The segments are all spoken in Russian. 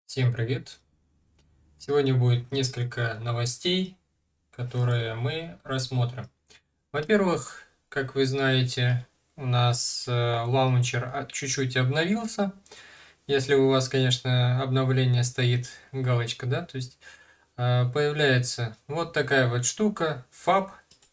Всем привет! Сегодня будет несколько новостей, которые мы рассмотрим. Во-первых, как вы знаете, у нас лаунчер чуть-чуть обновился. Если у вас, конечно, обновление стоит галочка, да, то есть появляется вот такая вот штука, FAB,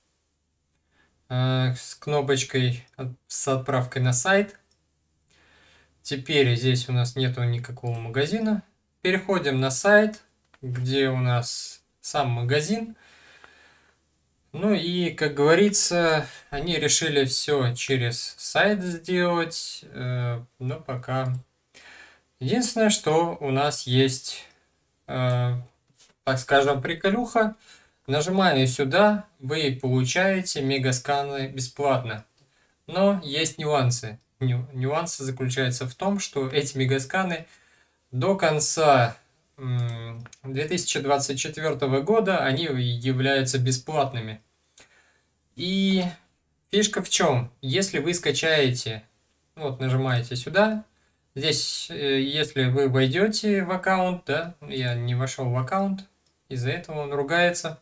с кнопочкой с отправкой на сайт. Теперь здесь у нас нету никакого магазина. Переходим на сайт, где у нас сам магазин. Ну и, как говорится, они решили все через сайт сделать. Но пока. Единственное, что у нас есть, так скажем, приколюха. Нажимая сюда, вы получаете мегасканы бесплатно. Но есть нюансы. Нюансы заключаются в том, что эти мегасканы до конца 2024 года они являются бесплатными. И фишка в чем? Если вы скачаете, вот нажимаете сюда, здесь, если вы войдете в аккаунт, да, я не вошел в аккаунт, из-за этого он ругается,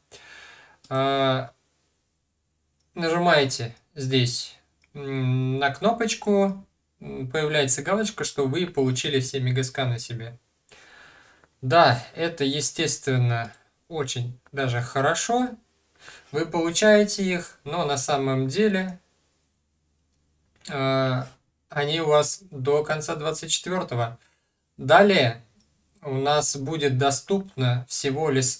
нажимаете здесь на кнопочку, появляется галочка, что вы получили все мегасканы себе. Да, это, естественно, очень даже хорошо. Вы получаете их, но на самом деле они у вас до конца 24-го. Далее у нас будет доступно всего лишь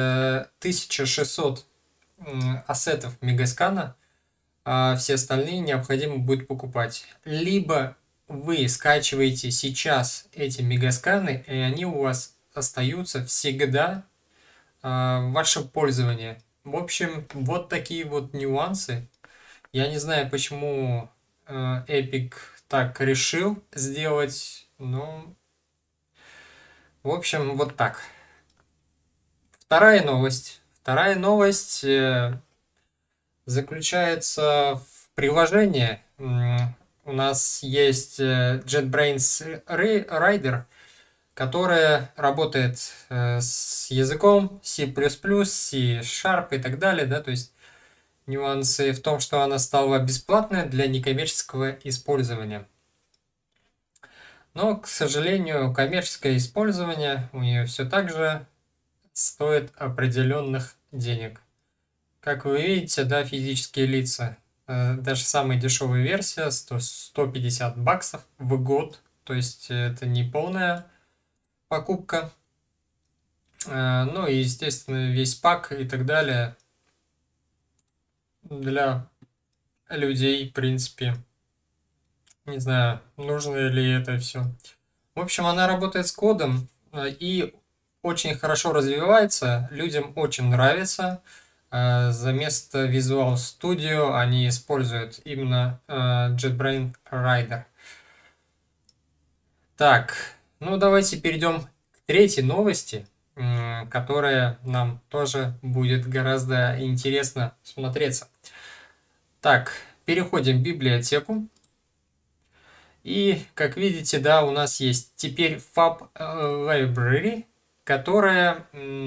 1600 ассетов мегаскана, а все остальные необходимо будет покупать. Либо вы скачиваете сейчас эти мегасканы, и они у вас остаются всегда в вашем пользовании. В общем, вот такие вот нюансы. Я не знаю, почему Epic так решил сделать, но в общем, вот так. Вторая новость. Вторая новость заключается в приложении. У нас есть JetBrains Rider, которая работает с языком C++, C# и так далее, да, то есть нюансы в том, что она стала бесплатной для некоммерческого использования. Но, к сожалению, коммерческое использование у нее все так же стоит определенных денег. Как вы видите, да, физические лица, даже самая дешевая версия 150 баксов в год, то есть это не полная покупка. Ну и, естественно, весь пак и так далее для людей, в принципе, не знаю, нужно ли это все. В общем, она работает с кодом и очень хорошо развивается, людям очень нравится. За место Visual Studio они используют именно JetBrains Rider. Так, ну давайте перейдем к третьей новости, которая нам тоже будет гораздо интересно смотреться. Так, переходим в библиотеку. И, как видите, да, у нас есть теперь FAB Library, которая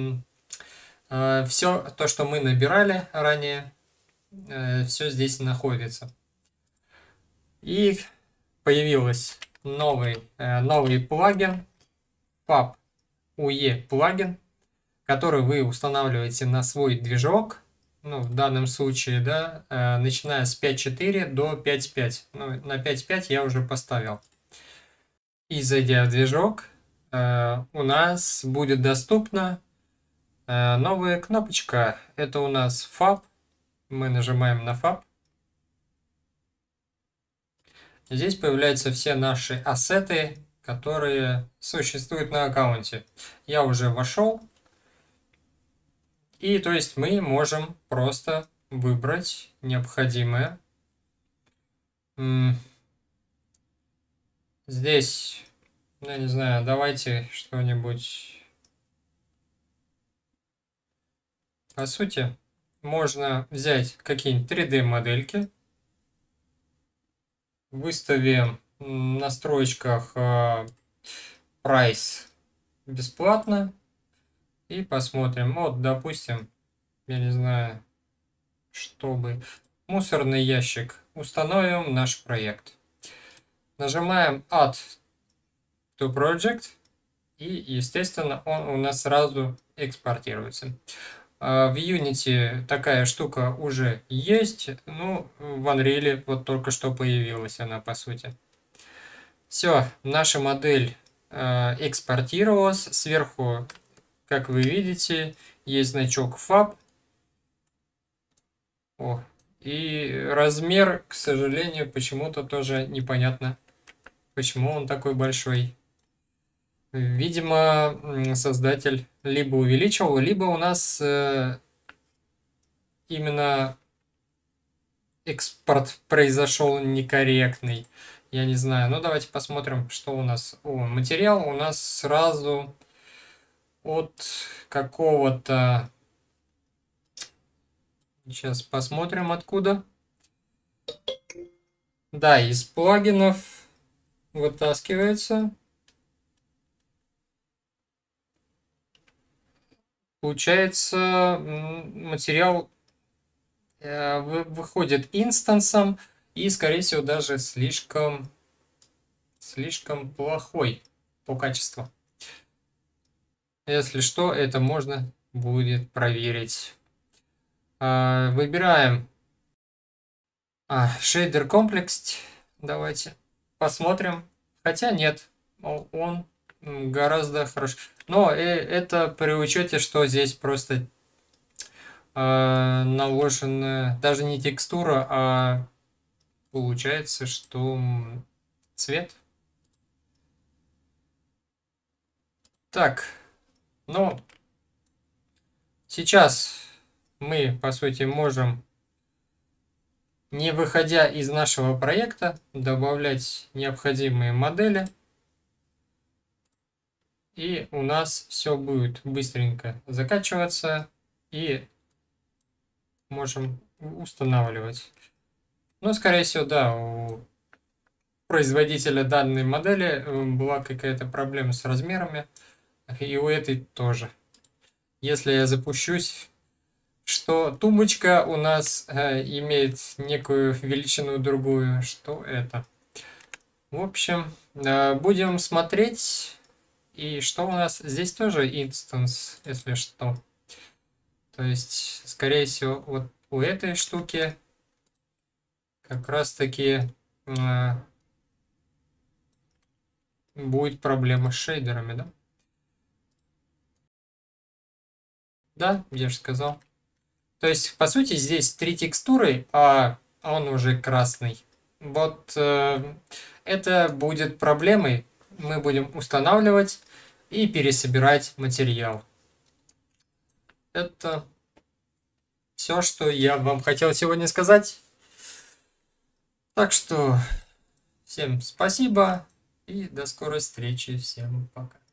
все то, что мы набирали ранее, все здесь находится. И появился новый плагин, FAB UE плагин, который вы устанавливаете на свой движок. Ну, в данном случае, да, начиная с 5.4 до 5.5. Ну, на 5.5 я уже поставил. И зайдя в движок, у нас будет доступна новая кнопочка. Это у нас FAB. Мы нажимаем на FAB. Здесь появляются все наши ассеты, которые существуют на аккаунте. Я уже вошел. И то есть мы можем просто выбрать необходимое. Здесь, я не знаю, давайте что-нибудь. По сути, можно взять какие-нибудь 3D модельки. Выставим в настройках price бесплатно. И посмотрим. Вот, допустим, я не знаю, чтобы мусорный ящик. Установим наш проект. Нажимаем Add to Project. И, естественно, он у нас сразу экспортируется. В Unity такая штука уже есть. Ну, в Unreal вот только что появилась она, по сути. Все, наша модель экспортировалась. Сверху, как вы видите, есть значок FAB. О, и размер, к сожалению, почему-то тоже непонятно, почему он такой большой. Видимо, создатель либо увеличил, либо у нас именно экспорт произошел некорректный. Я не знаю. Ну, давайте посмотрим, что у нас. О, материал у нас сразу от какого-то... Сейчас посмотрим, откуда. Да, из плагинов вытаскивается. Получается, материал выходит инстансом и, скорее всего, даже слишком плохой по качеству. Если что, это можно будет проверить. Выбираем шейдер комплекс. Давайте посмотрим. Хотя нет, он гораздо хороший. Но это при учете, что здесь просто наложена даже не текстура, а получается, что цвет. Так, ну, сейчас мы, по сути, можем, не выходя из нашего проекта, добавлять необходимые модели. И у нас все будет быстренько закачиваться. И можем устанавливать. Но, скорее всего, да, у производителя данной модели была какая-то проблема с размерами. И у этой тоже. Если я запущусь, что тумбочка у нас имеет некую величину другую, что это. В общем, будем смотреть. И что у нас здесь тоже инстанс, если что. То есть, скорее всего, вот у этой штуки как раз таки будет проблема с шейдерами, да? Да, я же сказал. То есть, по сути, здесь 3 текстуры, а он уже красный. Вот это будет проблемой. Мы будем устанавливать и пересобирать материал. Это все, что я вам хотел сегодня сказать. Так что всем спасибо и до скорой встречи. Всем пока.